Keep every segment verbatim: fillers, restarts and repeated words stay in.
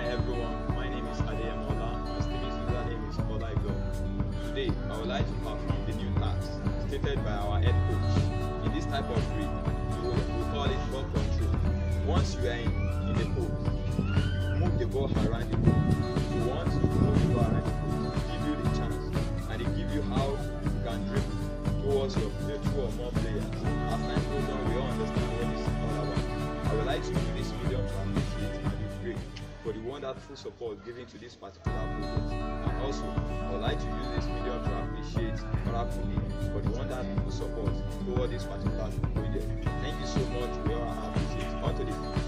Hi everyone, my name is Adeyamola. My Steve's username is Olaigo. Today, I would like to perform the new task stated by our head coach. In this type of drill, we, will, we call it ball control. Once you are in, in the post, move the ball around the post. If you want to move the ball around the post, it give you the chance and it give you how you can dribble towards your the two or more players. As time goes on, we all understand what this is all about. I would like to use this medium to appreciate and be great for the wonderful support given to this particular project. And also, I would like to use this medium to appreciate Parapoli for the wonderful support toward this particular project. Thank you so much. We all appreciate it. On to the finish.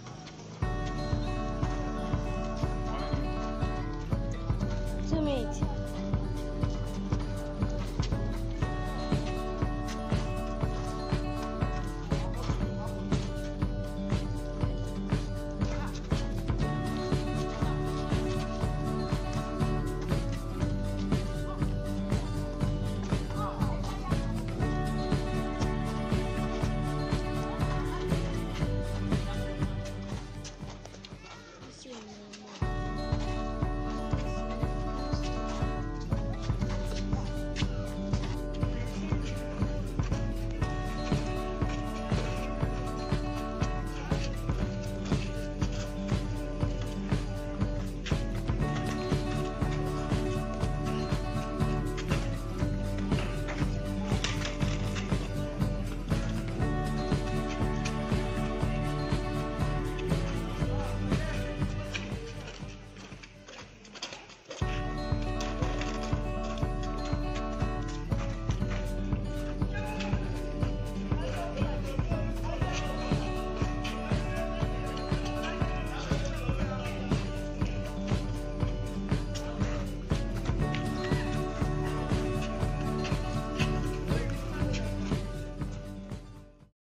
Two minutes.